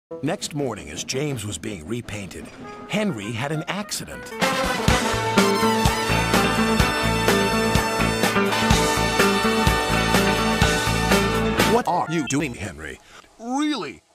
Next morning, as James was being repainted, Henry had an accident. What are you doing, Henry? Really?